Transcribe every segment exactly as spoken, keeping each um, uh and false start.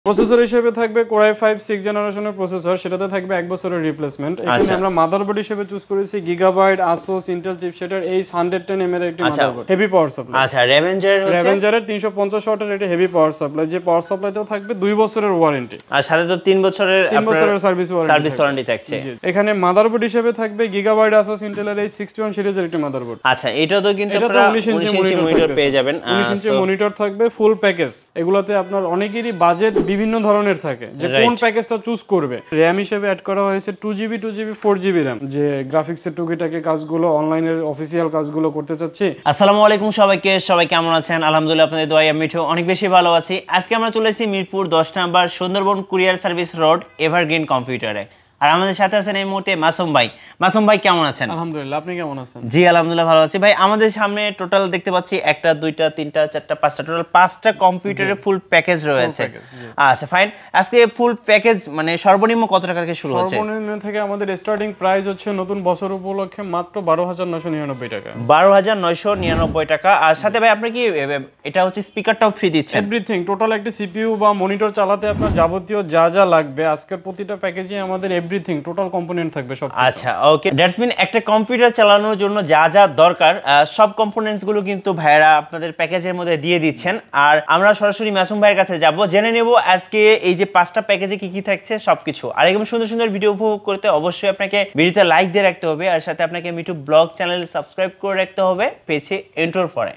Processor হিসেবে থাকবে Core i five six জেনারেশনের প্রসেসর, সেটাতে থাকবে এক বছরের রিপ্লেসমেন্ট। এখানে আমরা মাদারবোর্ড হিসেবে চুজ করেছি গিগাবাইট Asus Intel চিপসেটের এইচ হান্ড্রেড টেন এম এর একটি মাদারবোর্ড, হেভি পাওয়ার সাপ্লাই। আচ্ছা, রেভেঞ্জার হচ্ছে রেভেঞ্জারের তিনশো পঞ্চাশ ওয়াটের একটা হেভি পাওয়ার সাপ্লাই, যে পাওয়ার সাপ্লাইতেও থাকবে দুই বছরের ওয়ারেন্টি, আর সাথে তো তিন বছরের তিন বছরের সার্ভিস ওয়ারেন্টি সার্ভিস ওয়ারেন্টি থাকছে। এখানে মাদারবোর্ড হিসেবে থাকবে গিগাবাইট Asus Intel এর এই সিক্সটি ওয়ান সিরিজের একটি মাদারবোর্ড। আচ্ছা, এটা তো কিন্তু আপনারা উনিশ ইঞ্চি মনিটর পেয়ে যাবেন, উনিশ ইঞ্চি মনিটর থাকবে, ফুল প্যাকেজ। এগুলাতে আপনার অনেকেরই বাজেট বিভিন্ন ধরনের থাকে, যে কোন প্যাকেজটা চুজ করবে। র‍্যাম হিসেবে অ্যাড করা হয়েছে two GB two GB four GB RAM, যে গ্রাফিক্সের টুকিটাকি কাজগুলো, অনলাইনের অফিসিয়াল কাজগুলো করতে চাচ্ছি। আসসালামু আলাইকুম সবাইকে, সবাই কেমন আছেন? আলহামদুলিল্লাহ, আপনাদের দোয়ায় আমি মিঠু অনেক বেশি ভালো আছি। আজকে আমরা চলে এসেছি মিরপুর দশ number Sundarban courier service road evergreen কম্পিউটারে। আর আমাদের সাথে আছেন এই মুহূর্তে মাসুম ভাই। মাসুম ভাই কেমন আছেন? আলহামদুলিল্লাহ, আপনি কেমন আছেন? জি আলহামদুলিল্লাহ ভালো আছি ভাই। আমাদের সামনে টোটাল দেখতে পাচ্ছি একটা দুইটা তিনটা চারটা পাঁচটা, টোটাল পাঁচটা কম্পিউটারের ফুল প্যাকেজ রয়েছে। আচ্ছা ফাইন, আজকে ফুল প্যাকেজ মানে সর্বনিম্ন কত টাকা থেকে শুরু হচ্ছে? সর্বনিম্ন থেকে আমাদের স্টার্টিং প্রাইস হচ্ছে নতুন বছর উপলক্ষে মাত্র বারো হাজার নয়শো নিরানব্বই টাকা। বারো হাজার নয়শো নিরানব্বই টাকা। আর সাথে ভাই আপনি কি এটা হচ্ছে স্পিকারটাও ফ্রি দিচ্ছেন? এভরিথিং, টোটাল একটা সিপিইউ বা মনিটর চালাতে আপনার যাবতীয় যা যা লাগবে আজকের প্রতিটা প্যাকেজে আমাদের এভরিথিং টোটাল কম্পোনেন্ট থাকবে সব। আচ্ছা ওকে, দ্যাটস মিন একটা কম্পিউটার চালানোর জন্য যা যা দরকার সব কম্পোনেন্টস গুলো কিন্তু ভাইরা আপনাদের প্যাকেজের মধ্যে দিয়ে দিচ্ছেন। আর আমরা সরাসরি মাসুম ভাইয়ের কাছে যাব, জেনে নেব আজকে এই যে পাঁচটা প্যাকেজে কি কি থাকছে সবকিছু। আর এরকম সুন্দর সুন্দর ভিডিও উপভোগ করতে অবশ্যই আপনাকে ভিডিওতে লাইক দিয়ে রাখতে হবে, আর সাথে আপনাকে মিঠু ব্লগ চ্যানেল সাবস্ক্রাইব করে রাখতে হবে পেজে এন্টার পরে।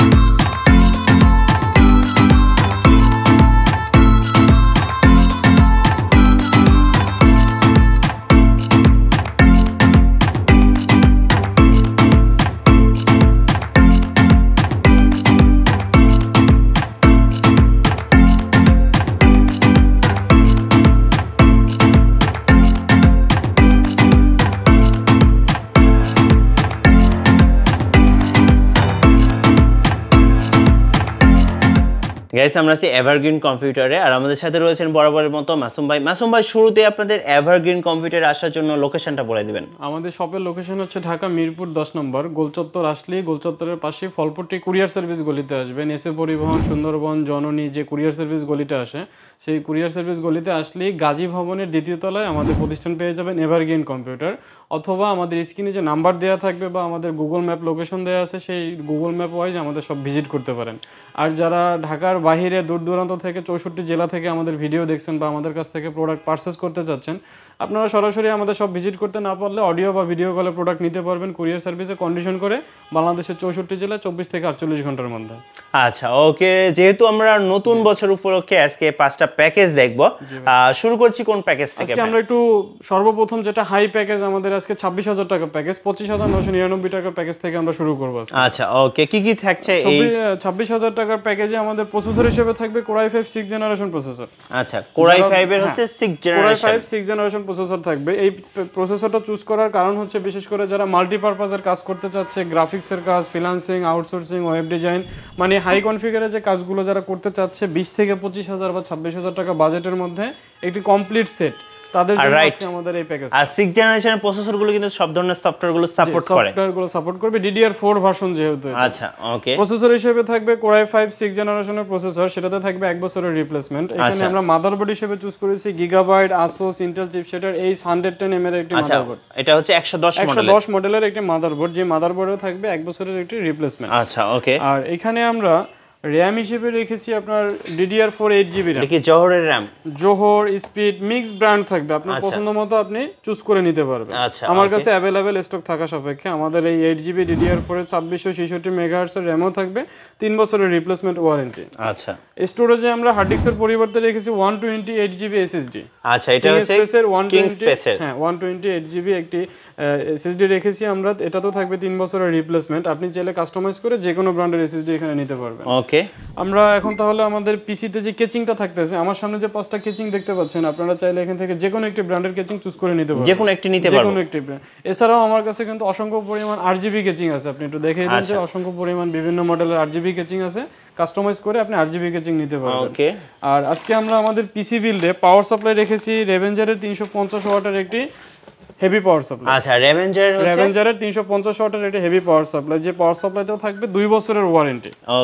গাইস, আমরা আছি এভারগ্রিন কম্পিউটারে, আর আমাদের সাথে রয়েছেন বরাবরের মতো মাসুম ভাই। মাসুম ভাই, শুরুতে আপনাদের এভারগ্রিন কম্পিউটারে আসার জন্য লোকেশনটা বলে দিবেন। আমাদের শপের লোকেশন হচ্ছে ঢাকা মিরপুর দশ নম্বর, গোলচত্বর আসলে গোলচত্বরের পাশে ফলপট্টি কুরিয়ার সার্ভিস গলিতে আসবেন। এসে পরিবহন, সুন্দরবন, জননী যে কুরিয়ার সার্ভিস গলিটা আসে, সেই কুরিয়ার সার্ভিস গলিতে আসলেই গাজী ভবনের দ্বিতীয় তলায় আমাদের প্রতিষ্ঠান পেয়ে যাবেন এভারগ্রিন কম্পিউটার। অথবা আমাদের স্ক্রিনে যে নাম্বার দেওয়া থাকবে বা আমাদের গুগল ম্যাপ লোকেশন দেওয়া আছে, সেই গুগল ম্যাপ ওয়াইজ আমাদের সব ভিজিট করতে পারেন। আর যারা ঢাকার বাইরে দূর দূরান্ত থেকে চৌষট্টি জেলা থেকে আমাদের ভিডিও দেখছেন বা আমাদের কাছ থেকে প্রোডাক্ট পারচেস করতে চাচ্ছেন, আপনারা সরাসরি আমাদের সব ভিজিট করতে না পারলে অডিও বা ভিডিও কলে প্রোডাক্ট নিতে পারবেন কুরিয়ার সার্ভিসে কন্ডিশন করে, বাংলাদেশের চৌষট্টি জেলায় চব্বিশ থেকে আটচল্লিশ ঘন্টার মধ্যে। আচ্ছা ওকে, যেহেতু আমরা নতুন বছর উপলক্ষে আজকে পাঁচটা প্যাকেজ দেখবো, শুরু করছি কোন প্যাকেজ থেকে? আজকে আমরা একটু সর্বপ্রথম যেটা হাই প্যাকেজ আমাদের আজকে ছাব্বিশ হাজার টাকা প্যাকেজ, পঁচিশ হাজার নয়শো নিরানব্বই টাকার প্যাকেজ থেকে আমরা শুরু করবো। আচ্ছা ওকে, কি কি থাকছে? ছাব্বিশ হাজার টাকার প্যাকেজে আমাদের প্রসেসর হিসেবে থাকবে Core i five six generation processor. আচ্ছা, Core i ফাইভ এর হচ্ছে six generation, Core i five six generation processor থাকবে। এই প্রসেসরটা চুজ করার কারণ হচ্ছে বিশেষ করে যারা মাল্টিপারপাসের কাজ করতে চাচ্ছে, গ্রাফিক্সের কাজ, ফ্রিল্যান্সিং, আউটসোর্সিং, ওয়েব ডিজাইন, মানে হাই কনফিগারের যে কাজগুলো যারা করতে চাচ্ছে, বিশ থেকে পঁচিশ হাজার বা ছাব্বিশ হাজার টাকা বাজেটের মধ্যে একটি কমপ্লিট সেট, তাদের জন্য আজকে আমাদের এই প্যাকেজ। আর সিক্স জেনারেশনের প্রসেসরগুলো কিন্তু সব ধরনের সফটওয়্যারগুলো সাপোর্ট করে, সফটওয়্যারগুলো সাপোর্ট করবে, D D R four version যেহেতু। আচ্ছা ওকে, প্রসেসর হিসেবে থাকবে Core i ফাইভ সিক্স জেনারেশনের প্রসেসর, সেটাতে থাকবে এক বছরের রিপ্লেসমেন্ট। এখানে আমরা মাদারবোর্ড হিসেবে চুজ করেছি গিগাবাইট Asus Intel চিপসেটের এইচ হান্ড্রেড টেন এম এর একটি মাদারবোর্ড। এটা হচ্ছে একশো দশ মডেল, একশো দশ মডেলের একটি মাদারবোর্ড, যে মাদারবোর্ডে থাকবে এক বছরের একটি রিপ্লেসমেন্ট। আচ্ছা ওকে, আর এখানে আমরা র‍্যাম হিসেবে রেখেছি আপনার D D R four eight GB RAM. কি জোহরের র‍্যাম? জোহর, স্পিড, মিক্স ব্র্যান্ড থাকবে, আপনার পছন্দ মতো আপনি চুজ করে নিতে পারবেন। আচ্ছা, আমার কাছে অ্যাভেলেবেল স্টক থাকা সাপেক্ষে আমাদের এই eight GB D D R four এর ছাব্বিশশো ছেষট্টি মেগাহার্টজ এর র‍্যামও থাকবে, তিন বছরের রিপ্লেসমেন্ট ওয়ারেন্টি। আচ্ছা, স্টোরেজে আমরা হার্ড ডিস্কের পরিবর্তে রেখেছি one twenty eight GB SSD. আচ্ছা, এটা হচ্ছে কিং স্পেসের, হ্যাঁ ওয়ান টোয়েন্টি এইট জিবি একটি এসএসডি রেখেছি আমরা। এটা তো থাকবে তিন বছরের রিপ্লেসমেন্ট, আপনি চাইলে কাস্টমাইজ করে যে কোনো ব্র্যান্ডের এসএসডি এখানে নিতে পারবেন। ওকে, আমরা এখন তাহলে আমাদের পিসিতে যে কেচিংটা থাকতেছে, আমার সামনে যে পাঁচটা কেচিং দেখতে পাচ্ছেন, আপনারা চাইলে এখান থেকে যে কোনো একটি ব্র্যান্ডের কেচিং চুজ করে নিতে পারবেন, যে কোনো একটি নিতে পারবেন, যে কোনো একটি ব্র্যান্ড। এছাড়াও আমার কাছে কিন্তু অসংখ্য পরিমাণ আরজিবি কেচিং আছে, আপনি একটু দেখে দিন যে অসংখ্য পরিমাণ বিভিন্ন মডেলের আরজিবি কেচিং আছে, কাস্টমাইজ করে আপনি আরজিবি কেচিং নিতে পারবেন। ওকে, আর আজকে আমরা আমাদের পিসি বিল্ডে পাওয়ার সাপ্লাই রেখেছি রেভেঞ্জারের তিনশো পঞ্চাশ ওয়াটের একটি হেভি পাওয়ার সাপ্লাই। আচ্ছা, রেভেঞ্জার হচ্ছে রেভেঞ্জারের তিনশো পঞ্চাশ ওয়াটের একটি হেভি পাওয়ার সাপ্লাই, যে পাওয়ার সাপ্লাইতেও থাকবে দুই বছরের ওয়ারেন্টি। ওকে,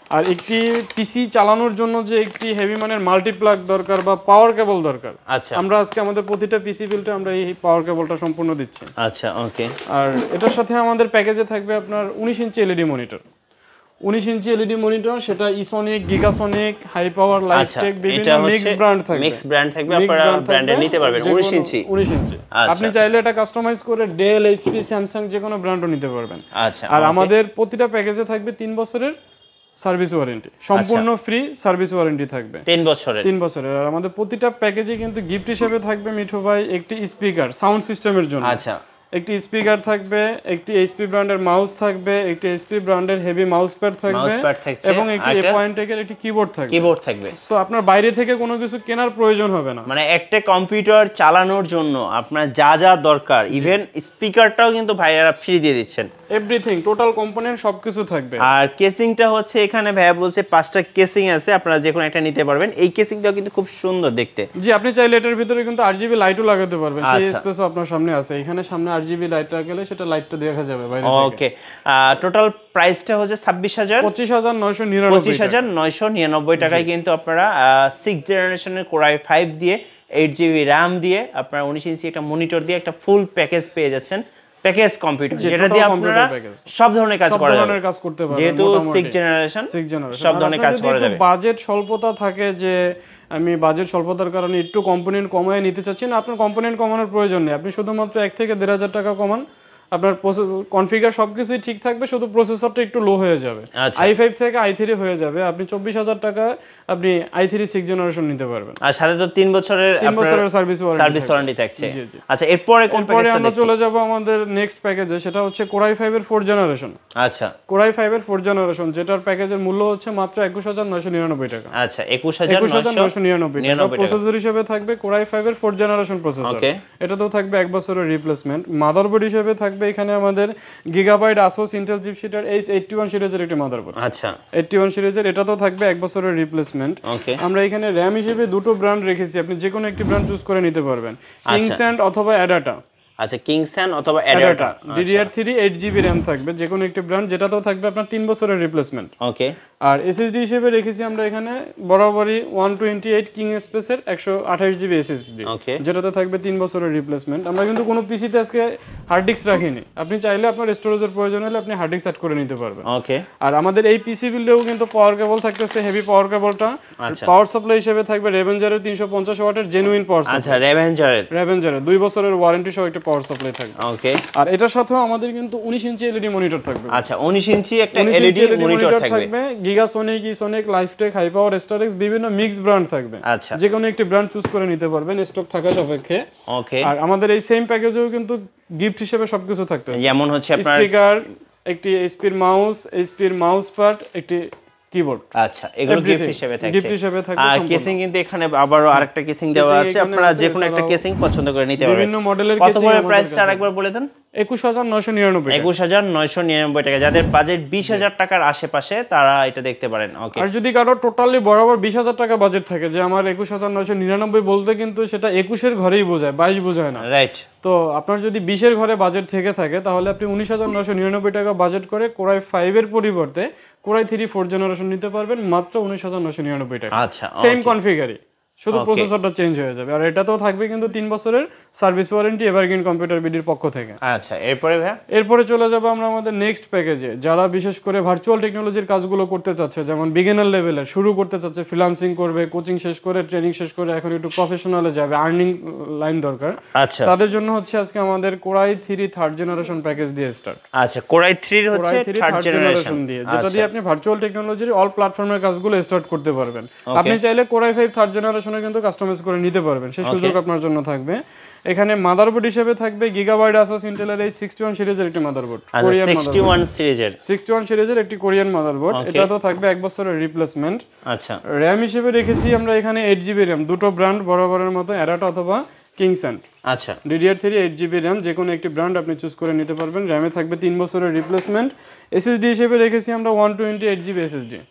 আর একটি পিসি চালানোর জন্য যে একটি হেভি মানের মাল্টিপ্লাগ দরকার বা পাওয়ার কেবল দরকার, আচ্ছা আমরা আজকে আমাদের প্রতিটা পিসি বিল্ডে আমরা এই পাওয়ার কেবলটা সম্পূর্ণ দিচ্ছি। আচ্ছা ওকে। আর এটার সাথে আমাদের প্যাকেজে থাকবে আপনার উনিশ ইঞ্চি এলইডি মনিটর, উনিশ ইঞ্চি এলইডি মনিটর, সেটা ইসোনিক, গিগাসোনিক, হাই পাওয়ার, লাইফটেক, বিভিন্ন মিক্স ব্র্যান্ড থাকবে, মিক্স ব্র্যান্ড থাকবে, আপনারা ব্র্যান্ডে নিতে পারবেন। উনিশ ইঞ্চি উনিশ ইঞ্চি আপনি চাইলে এটা কাস্টমাইজ করে ডেল, এইচপি, স্যামসাং যে কোনো ব্র্যান্ডও নিতে পারবেন। আচ্ছা। আর আমাদের প্রতিটা প্যাকেজে থাকবে তিন বছরের সার্ভিস ওয়ারেন্টি, সম্পূর্ণ ফ্রি সার্ভিস ওয়ারেন্টি থাকবে তিন বছরের তিন বছরের আর আমাদের প্রতিটা প্যাকেজে কিন্তু গিফট হিসেবে থাকবে মিঠু ভাই একটি স্পিকার সাউন্ড সিস্টেমের জন্য। আচ্ছা। একটি স্পিকার থাকবে, একটি এইচপি ব্র্যান্ডের মাউস থাকবে, একটি এইচপি ব্র্যান্ডের হেভি মাউস প্যাড থাকবে এবং একটি এ পয়েন্ট এর একটি কিবোর্ড থাকবে। কিবোর্ড থাকবে। সো আপনার বাইরে থেকে কোনো কিছু কেনার প্রয়োজন হবে না। মানে একটা কম্পিউটার চালানোর জন্য আপনার যা যা দরকার, ইভেন স্পিকারটাও কিন্তু ভাইয়ারা ফ্রি দিয়ে দিচ্ছেন। এভরিথিং টোটাল কম্পোনেন্ট সবকিছু থাকবে। আর কেসিংটা হচ্ছে এখানে ভাইয়া বলছে পাঁচটা কেসিং আছে, আপনারা যে কোনো একটা নিতে পারবেন। এই কেসিংটাও কিন্তু খুব সুন্দর দেখতে। জি, আপনি চাইলে এটার ভিতরে কিন্তু আরজিবি লাইটও লাগাতে পারবেন, সেই স্পেসও আপনার সামনে আছে। এখানে সামনে আরজিবি লাইট লাগালে সেটা লাইটটা দেখা যাবে বাইরে থেকে। ওকে। টোটাল প্রাইসটা হচ্ছে ছাব্বিশ হাজার পঁচিশ হাজার নয়শো নিরানব্বই পঁচিশ হাজার নয়শো নিরানব্বই টাকায় কিন্তু আপনারা সিক্স জেনারেশনের কোরাই ফাইভ দিয়ে এইট জিবি র্যাম দিয়ে আপনারা উনিশ ইঞ্চি একটা মনিটর দিয়ে একটা ফুল প্যাকেজ পেয়ে যাচ্ছেন। প্যাকেজ কম্পিউটার যেটা দিয়ে আপনারা সব ধরনের কাজ করা যাবে, কাজ করতে পারবেন। যেহেতু সিক্স জেনারেশন সব ধরনের কাজ করা যাবে। বাজেট স্বল্পতা থাকে যে আমি বাজেট স্বল্পতার কারণে একটু কম্পোনেন্ট কমায় নিতে চাচ্ছি না, আপনার কম্পোনেন্ট কমানোর প্রয়োজন নেই। আপনি শুধুমাত্র এক থেকে দেড় হাজার টাকা কমান, আপনার কনফিগার সবকিছুই ঠিক থাকবে, শুধু প্রসেসরটা একটু লো হয়ে যাবে। আই ফাইভ থেকে আই থ্রি হয়ে যাবে। আপনি চব্বিশ হাজার টাকা আপনি আই থ্রি সিক্স জেনারেশন নিতে পারবেন। আর সাথে তো তিন বছরের তিন বছরের সার্ভিস ওয়ারেন্টি সার্ভিস ওয়ারেন্টি থাকছে। আচ্ছা, এরপরে কোন প্যাকেজটা আমরা চলে যাব আমাদের নেক্সট প্যাকেজে, সেটা হচ্ছে কোরাই ফাইভ এর ফোর জেনারেশন। আচ্ছা, কোরাই ফাইভ এর ফোর জেনারেশন, যেটার প্যাকেজের মূল্য হচ্ছে মাত্র একুশ হাজার নয়শো নিরানব্বই টাকা। আচ্ছা, একুশ হাজার নয়শো নিরানব্বই টাকা। প্রসেসর হিসেবে থাকবে কোরাই ফাইভ এর ফোর জেনারেশন প্রসেসর। এটাতেও থাকবে এক বছরের রিপ্লেসমেন্ট। মাদারবোর্ড হিসেবে থাকবে এখানে আমাদের গিগাবাইট আসোস ইন্টেল চিপসেটের এইচ এইটটি ওয়ান সিরিজের একটি মাদারবোর্ড। আচ্ছা, এইটটি ওয়ান সিরিজের, এটাতেও থাকবে এক বছরের রিপ্লেসমেন্ট। আমরা এখানে র‍্যাম হিসেবে দুটো ব্র্যান্ড রেখেছি, আপনি যে কোনো একটি ব্র্যান্ড চুজ করে নিতে পারবেন, কিংস্যান্ড অথবা অ্যাডাটা। আচ্ছা, কিংস্যান্ড অথবা ADATA. DDR three eight GB RAM থাকবে, যে কোনো একটি ব্র্যান্ড, যেটাতেও থাকবে আপনার তিন বছরের রিপ্লেসমেন্ট। ওকে। আর এসএসডি হিসেবে রেখেছি আমরা এখানে বরাবরই ওয়ান টোয়েন্টি এইট কিং স্পেসের একশো আঠাশ জিবি এসএসডি, যেটাতে থাকবে তিন বছরের রিপ্লেসমেন্ট। আমরা কিন্তু কোনো পিসিতে আজকে হার্ড ডিস্ক রাখিনি, আপনি চাইলে আপনার স্টোরেজের প্রয়োজন হলে আপনি হার্ড ডিস্ক অ্যাড করে নিতে পারবেন। ওকে। আর আমাদের এই পিসি বিল্ডেও কিন্তু পাওয়ার কেবল থাকতেছে, হেভি পাওয়ার কেবলটা। পাওয়ার সাপ্লাই হিসেবে থাকবে রেভেঞ্জারের তিনশো পঞ্চাশ ওয়াটের জেনুইন পাওয়ার সাপ্লাই। আচ্ছা, রেভেঞ্জারের রেভেঞ্জারের দুই বছরের ওয়ারেন্টি সহ একটা পাওয়ার সাপ্লাই থাকবে। ওকে। আর এটার সাথেও আমাদের কিন্তু উনিশ ইঞ্চি এলইডি মনিটর থাকবে। আচ্ছা, উনিশ ইঞ্চি একটা এলইডি মনিটর থাকবে। গিগাসোনিক, ইসোনিক, লাইফটেক, হাই পাওয়ার, স্টারটেক্স, বিভিন্ন মিক্স ব্র্যান্ড থাকবে। আচ্ছা, যে কোনো একটি ব্র্যান্ড চুজ করে নিতে পারবেন স্টক থাকা সাপেক্ষে। ওকে। আর আমাদের এই সেম প্যাকেজেও কিন্তু গিফট হিসেবে সবকিছু থাকবে, যেমন হচ্ছে আপনার স্পিকার, একটি এইচপির মাউস, এইচপির মাউস প্যাড, একটি কিবোর্ড। আচ্ছা, এগুলো গিফট হিসেবে থাকছে। গিফট হিসেবে থাকবে। আর কেসিং কিন্তু এখানে আবারো আরেকটা কেসিং দেওয়া আছে, আপনারা যে কোনো একটা কেসিং পছন্দ করে নিতে পারবেন। বিভিন্ন মডেলের কেসিং। কত করে প্রাইসটা আরেকবার বলে দেন? একুশ হাজার নয়শো নিরানব্বই একুশ হাজার নয়শো নিরানব্বই টাকা। যাদের বাজেট বিশ হাজার টাকার আশেপাশে তারা এটা দেখতে পারেন। ওকে। আর যদি কারো টোটালি বরাবর বিশ হাজার টাকা বাজেট থাকে, যে আমার একুশ হাজার নয়শো নিরানব্বই বলতে কিন্তু সেটা একুশের ঘরেই বোঝায়, বাইশ বোঝায় না। রাইট। তো আপনার যদি বিশের ঘরে বাজেট থেকে থাকে, তাহলে আপনি উনিশ হাজার নয়শো নিরানব্বই টাকা বাজেট করে কোরাই ফাইভ এর পরিবর্তে কোরাই থ্রি ফোর জেনারেশন নিতে পারবেন মাত্র উনিশ হাজার নয়শো নিরানব্বই টাকা। আচ্ছা, সেম কনফিগারই, শুধু প্রসেসরটা চেঞ্জ হয়ে যাবে। আর এটাতেও থাকবে কিন্তু তিন বছরের সার্ভিস ওয়ারেন্টি এভারগ্রিন কম্পিউটার বিডির পক্ষ থেকে। আচ্ছা, এরপরে ভাই এরপরে চলে যাব আমরা আমাদের নেক্সট প্যাকেজে। যারা বিশেষ করে ভার্চুয়াল টেকনোলজির কাজগুলো করতে চাচ্ছে, যেমন বিগিনার লেভেলে শুরু করতে চাচ্ছে, ফ্রিল্যান্সিং করবে, কোচিং শেষ করে, ট্রেনিং শেষ করে এখন একটু প্রফেশনালে যাবে, আর্নিং লাইন দরকার, আচ্ছা, তাদের জন্য হচ্ছে আজকে আমাদের core i three third generation package দিয়ে স্টার্ট। আচ্ছা, কোরাই থ্রি এর হচ্ছে থার্ড জেনারেশন দিয়ে, যেটা দিয়ে আপনি ভার্চুয়াল টেকনোলজির অল প্ল্যাটফর্মের কাজগুলো স্টার্ট করতে পারবেন। আপনি চাইলে কোরাই ফাইভ থার্ড জেনারেশনে কিন্তু কাস্টমাইজ করে নিতে পারবেন, সেই সুযোগ আপনার জন্য থাকবে। এখানে মাদারবোর্ড হিসেবে থাকবে গিগাবাইট আসোস ইন্টেলের এই সিক্সটি ওয়ান সিরিজের একটি মাদারবোর্ড, কোরিয়ান সিক্সটি ওয়ান সিরিজের সিক্সটি ওয়ান সিরিজের একটি কোরিয়ান মাদারবোর্ড। এটা তো থাকবে এক বছরের রিপ্লেসমেন্ট। আচ্ছা, র‍্যাম হিসেবে রেখেছি আমরা এখানে এইট জিবি র‍্যাম, দুটো ব্র্যান্ড বরাবরের মতো, অ্যাডাটা অথবা কিংস্যান্ড। আচ্ছা, DDR three eight GB RAM, যে কোনো একটি ব্র্যান্ড আপনি চুজ করে নিতে পারবেন। র‍্যামে থাকবে তিন বছরের রিপ্লেসমেন্ট। এসএসডি হিসেবে রেখেছি আমরা one twenty eight GB SSD.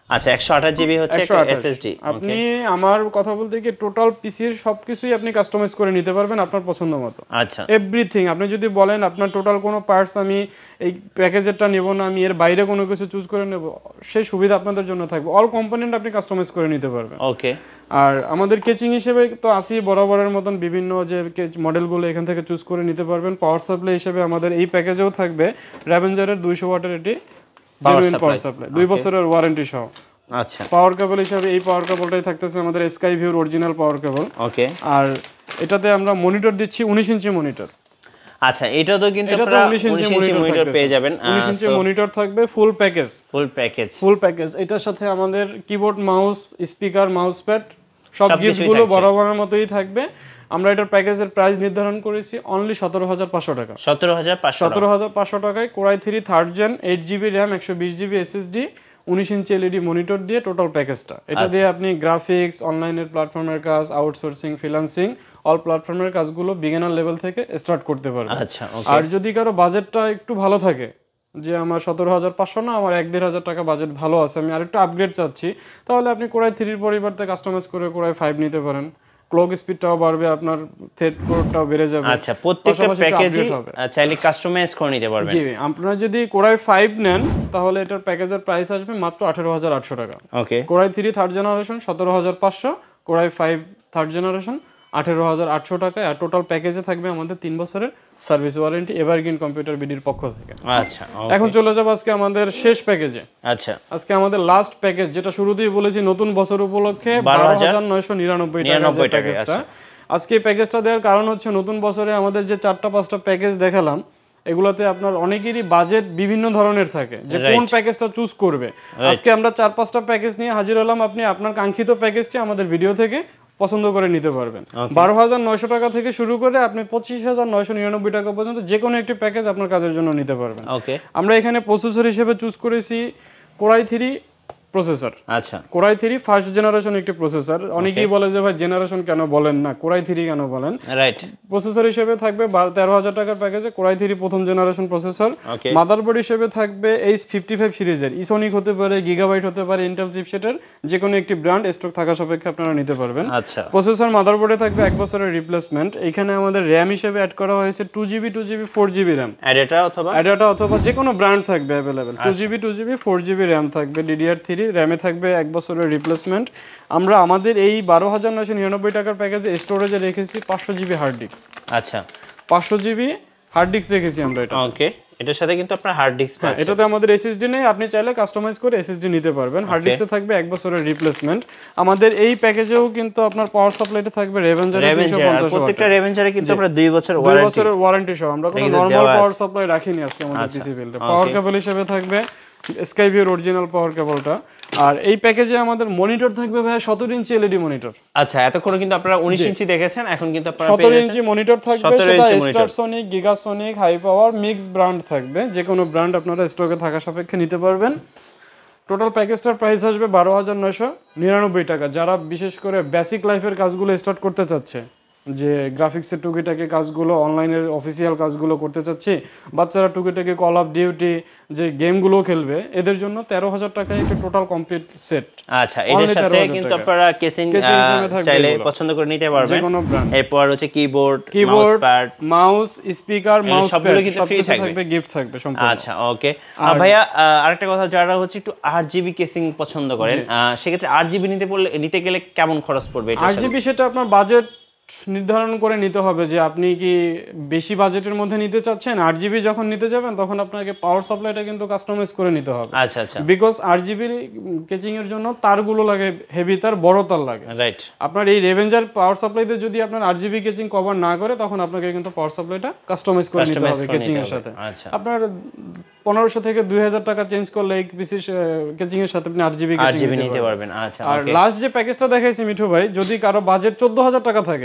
আচ্ছা একশো আঠাশ জিবি হচ্ছে একটা এসএসডি। আপনি আমার কথা বলতে কি টোটাল পিসির সবকিছুই আপনি কাস্টমাইজ করে নিতে পারবেন আপনার পছন্দ মতো। আচ্ছা এভরিথিং আপনি যদি বলেন আপনার টোটাল কোনো পার্টস আমি এই প্যাকেজেরটা নেব না, আমি এর বাইরে কোনো কিছু চুজ করে নেব, সেই সুবিধা আপনাদের জন্য থাকবে। অল কম্পোনেন্ট আপনি কাস্টমাইজ করে নিতে পারবেন। ওকে। আর আমাদের কেচিং হিসেবে তো আসি বরাবরের মতন বিভিন্ন যে মডেলগুলো এখান থেকে চুজ করে নিতে পারবেন। পাওয়ার সাপ্লাই হিসেবে আমাদের এই প্যাকেজেও থাকবে র্যাভেঞ্জারের দুইশো ওয়াটের এটি জেনুইন পাওয়ার সাপ্লাই, দুই বছরের ওয়ারেন্টি সহ। আচ্ছা পাওয়ার কেবল হিসাবে এই পাওয়ার কেবলটাই থাকতেছে আমাদের স্কাই ভিউর অরিজিনাল পাওয়ার কেবল। ওকে। আর এটাতে আমরা মনিটর দিচ্ছি উনিশ ইঞ্চি মনিটর। আচ্ছা এটা তো কিন্তু আপনারা উনিশ ইঞ্চি মনিটর পেয়ে যাবেন। উনিশ ইঞ্চি মনিটর থাকবে, full package, full package full package. এটার সাথে আমাদের keyboard, mouse, speaker, mouse pad সব গিফটগুলো বরাবরের মতোই থাকবে। আমরা এটার প্যাকেজের প্রাইস নির্ধারণ করেছি অনলি সতেরো হাজার পাঁচশো টাকা। সতেরো হাজার পাঁচশো সতেরো হাজার পাঁচশো টাকায় core i three third gen eight GB RAM একশো বিশ জিবি এসএসডি উনিশ ইঞ্চি এলইডি মনিটর দিয়ে টোটাল প্যাকেজটা। এটা দিয়ে আপনি গ্রাফিক্স, অনলাইনের প্ল্যাটফর্মের কাজ, আউটসোর্সিং, ফ্রিল্যান্সিং অল প্ল্যাটফর্মের কাজগুলো বিগিনার লেভেল থেকে স্টার্ট করতে পারবেন। আচ্ছা আর যদি কারো বাজেটটা একটু ভালো থাকে, যে আমার সতেরো হাজার পাঁচশো না, আমার এক দেড় হাজার টাকা বাজেট ভালো আছে, আমি আরেকটু আপগ্রেড চাচ্ছি, তাহলে আপনি কোরাই থ্রির পরিবর্তে কাস্টমাইজ করে কোরাই ফাইভ নিতে পারেন। ক্লক স্পিডটাও বাড়বে, আপনার থ্রেড কোডটাও বেড়ে যাবে। আচ্ছা প্রত্যেকটা প্যাকেজই চাইলে কাস্টমাইজ করে নিতে পারবেন। জি, আপনারা যদি কোরাই ফাইভ নেন তাহলে এটার প্যাকেজের প্রাইস আসবে মাত্র আঠারো হাজার আটশো টাকা। Okay. Core i three third generation সতেরো হাজার পাঁচশো, কোরাই ফাইভ থার্ড জেনারেশন আঠেরো হাজার আটশো টাকায়। আর টোটাল প্যাকেজে থাকবে আমাদের তিন বছরের সার্ভিস ওয়ারেন্টি এভারগ্রিন কম্পিউটার বিডির পক্ষ থেকে। আচ্ছা এখন চলে যাবো আজকে আমাদের শেষ প্যাকেজে। আচ্ছা আজকে আমাদের লাস্ট প্যাকেজ, যেটা শুরুতেই বলেছি নতুন বছর উপলক্ষে বারো হাজার নয়শো নিরানব্বই টাকা প্যাকেজটা। আজকে এই প্যাকেজটা দেওয়ার কারণ হচ্ছে নতুন বছরে আমাদের যে চারটা পাঁচটা প্যাকেজ দেখালাম, এগুলোতে আপনার অনেকেরই বাজেট বিভিন্ন ধরনের থাকে যে কোন প্যাকেজটা চুজ করবে। আজকে আমরা চার পাঁচটা প্যাকেজ নিয়ে হাজির হলাম। আপনি আপনার কাঙ্ক্ষিত প্যাকেজটি আমাদের ভিডিও থেকে পছন্দ করে নিতে পারবেন। বারো হাজার নয়শো টাকা থেকে শুরু করে আপনি পঁচিশ হাজার নয়শো নিরানব্বই টাকা পর্যন্ত যে কোনো একটি প্যাকেজ আপনার কাজের জন্য নিতে পারবেন। আমরা এখানে প্রসেসর হিসেবে চুজ করেছি কোরাই থ্রি প্রসেসর। আচ্ছা কোরাই থ্রি ফার্স্ট জেনারেশন একটি প্রসেসর। অনেকেই বলে যে ভাই জেনারেশন কেন বলেন না, কোরাই থ্রি কেন বলেন। রাইট। প্রসেসর হিসেবে থাকবে তেরো হাজার টাকার প্যাকেজে কোরাই থ্রি প্রথম জেনারেশন প্রসেসর। মাদারবোর্ড হিসেবে থাকবে এইচ ফিফটি ফাইভ সিরিজের, ইসোনিক হতে পারে, গিগাবাইট হতে পারে, ইন্টেল চিপসেটের যে কোনো একটি ব্র্যান্ড স্টক থাকা সাপেক্ষে আপনারা নিতে পারবেন। আচ্ছা প্রসেসর মাদারবোর্ডে থাকবে এক বছরের রিপ্লেসমেন্ট। এখানে আমাদের র্যাম হিসেবে অ্যাড করা হয়েছে two GB two GB four GB RAM, ADATA অথবা অ্যাডাটা অথবা যে কোনো ব্র্যান্ড থাকবে available. Two GB two GB four GB RAM থাকবে, ডিডিআর থ্রি র্যামে থাকবে এক বছরের রিপ্লেসমেন্ট। আমরা আমাদের এই বারো হাজার নয়শো নিরানব্বই টাকার প্যাকেজে স্টোরেজে রেখেছি পাঁচশো জিবি হার্ড ডিস্ক। আচ্ছা পাঁচশো জিবি হার্ড ডিস্ক রেখেছি আমরা এটা। ওকে। এটার সাথে কিন্তু আপনার হার্ড ডিস্ক আছে। এটাতে আমাদের এসএসডি নেই, আপনি চাইলে কাস্টমাইজ করে এসএসডি নিতে পারবেন। হার্ড ডিস্কে থাকবে এক বছরের রিপ্লেসমেন্ট। আমাদের এই প্যাকেজেও কিন্তু আপনার পাওয়ার সাপ্লাইতে থাকবে রেভেঞ্জারের দুইশো পঞ্চাশ ওয়াট। প্রত্যেকটা রেভেঞ্জারে কিন্তু আমরা দুই বছর ওয়ারেন্টি, দুই বছরের ওয়ারেন্টি সহ। আমরা কোনো নরমাল পাওয়ার সাপ্লাই রাখিনি আজকে আমাদের পিসি বিল্ডে। পাওয়ার কেবল হিসেবে থাকবে স্কাই ভিউর অরিজিনাল পাওয়ার কেবলটা। আর এই প্যাকেজে আমাদের মনিটর থাকবে ভাই সতেরো ইঞ্চি এলইডি মনিটর। আচ্ছা এতক্ষণ কিন্তু আপনারা উনিশ ইঞ্চি দেখেছেন, এখন কিন্তু আপনারা সতেরো ইঞ্চি মনিটর থাকবে। সেটা Starsonic, Gigasonic, high power mix brand থাকবে। যে কোনো ব্র্যান্ড আপনারা স্টকে থাকা সাপেক্ষে নিতে পারবেন। টোটাল প্যাকেজটার প্রাইস আসবে বারো হাজার নয়শো নিরানব্বই টাকা। যারা বিশেষ করে বেসিক লাইফের কাজগুলো স্টার্ট করতে চাচ্ছে, যে গ্রাফিক্সের টুকিটাকি কাজগুলো, অনলাইনের অফিসিয়াল কাজগুলো করতে চাচ্ছি, বাচ্চারা টুকিটাকি কল অফ ডিউটি যে গেমগুলো খেলবে, এদের জন্য তেরো হাজার টাকায় একটা টোটাল কমপ্লিট সেট। আচ্ছা এটার সাথে কিন্তু আপনারা কেসিং চাইলে পছন্দ করে নিতে পারবেন। এরপর হচ্ছে keyboard, keyboard, mouse, speaker, mouse সবগুলো কিন্তু ফ্রি থাকবে, গিফট থাকবে সম্পূর্ণ। আচ্ছা ওকে। ভাইয়া আরেকটা কথা, যারা হচ্ছে একটু আট জিবি কেসিং পছন্দ করেন, সেক্ষেত্রে আট জিবি নিতে পড়লে নিতে গেলে কেমন খরচ পড়বে? আট জিবি সেটা আপনার বাজেট নির্ধারণ করে নিতে হবে যে আপনি কি বেশি বাজেটের মধ্যে নিতে চাচ্ছেন। আট জিবি যখন নিতে যাবেন তখন আপনাকে পাওয়ার সাপ্লাইটা কিন্তু কাস্টমাইজ করে নিতে হবে। আচ্ছা আচ্ছা। বিকজ আট জিবি কেচিং এর জন্য তারগুলো লাগে হেভি তার, বড় তার লাগে। রাইট। আপনার এই রেভেঞ্জার পাওয়ার সাপ্লাইতে যদি আপনার আট জিবি কেচিং কভার না করে, তখন আপনাকে কিন্তু পাওয়ার সাপ্লাইটা কাস্টমাইজ করে নিতে হবে কেচিং এর সাথে। আচ্ছা। আপনার পনেরোশো থেকে দুই হাজার টাকা চেঞ্জ করলে এই পিসি কেচিং এর সাথে আপনি আট জিবি নিতে পারবেন। আচ্ছা। আর লাস্ট যে প্যাকেজটা দেখাইছি মিঠু ভাই, যদি কারো বাজেট চোদ্দ হাজার টাকা থাকে,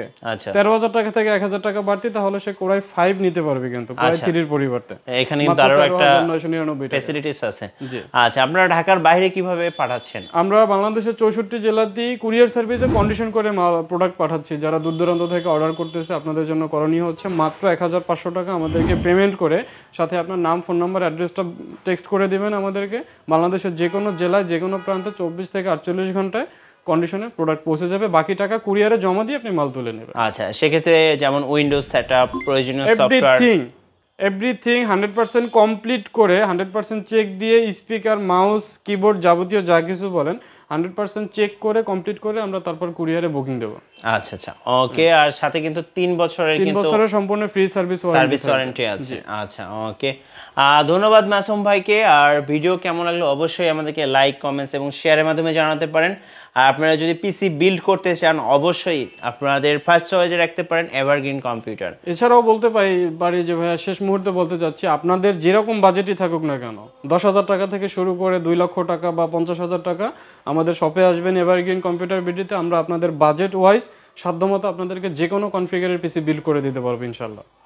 আচ্ছা তেরো হাজার টাকা থেকে এক হাজার টাকা বাড়তি তাহলে সে কোরাই ফাইভ নিতে পারবে কিন্তু কোরাই থ্রির পরিবর্তে। এখানে কিন্তু আরো একটা ফ্যাসিলিটিস আছে। আচ্ছা আপনারা ঢাকার বাইরে কিভাবে পাঠাচ্ছেন? আমরা বাংলাদেশের চৌষট্টি জেলাতেই কুরিয়ার সার্ভিসে কন্ডিশন করে প্রোডাক্ট পাঠাচ্ছি। যারা দূর দূরান্ত থেকে অর্ডার করতেছে আপনাদের জন্য করণীয় হচ্ছে মাত্র এক হাজার পাঁচশো টাকা আমাদেরকে পেমেন্ট করে সাথে আপনার নাম, ফোন নাম্বার, অ্যাড্রেসটা টেক্সট করে দিবেন আমাদেরকে। বাংলাদেশের যে কোনো জেলায় যে কোনো প্রান্তে চব্বিশ থেকে আটচল্লিশ ঘন্টায় কন্ডিশনে প্রোডাক্ট পৌঁছে যাবে। বাকি টাকা কুরিয়ারে জমা দিয়ে আপনি মাল তুলে নেবেন। আচ্ছা সেক্ষেত্রে যেমন উইন্ডোজ সেটআপ, প্রয়োজনীয় software, everything everything hundred percent complete করে হান্ড্রেড পার্সেন্ট চেক দিয়ে স্পিকার, মাউস, কিবোর্ড যাবতীয় যা কিছু বলেন হান্ড্রেড পার্সেন্ট চেক করে কমপ্লিট করে আমরা তারপর কুরিয়ারে বুকিং দেবো। আচ্ছা আচ্ছা ওকে। আর সাথে কিন্তু তিন বছরের তিন বছরের সম্পূর্ণ ফ্রি সার্ভিস সার্ভিস ওয়ারেন্টি আছে। আচ্ছা ওকে, ধন্যবাদ মাসুম ভাইকে। আর ভিডিও কেমন লাগলো অবশ্যই আমাদেরকে লাইক, কমেন্টস এবং শেয়ারের মাধ্যমে জানাতে পারেন। আর আপনারা যদি পিসি বিল্ড করতে চান অবশ্যই আপনাদের ফার্স্ট চয়েসে রাখতে পারেন এভারগ্রিন কম্পিউটার। এছাড়াও বলতে পারি পারি যে ভাইয়া শেষ মুহূর্তে বলতে চাচ্ছি আপনাদের যেরকম বাজেটই থাকুক না কেন, দশ হাজার টাকা থেকে শুরু করে দুই লক্ষ টাকা বা পঞ্চাশ হাজার টাকা আমাদের শপে আসবেন এভারগ্রিন কম্পিউটার বিডিতে। আমরা আপনাদের বাজেট ওয়াইজ সাধ্যমতো আপনাদেরকে যে কোনো কনফিগারের পিসি বিল্ড করে দিতে পারবো ইনশাল্লাহ।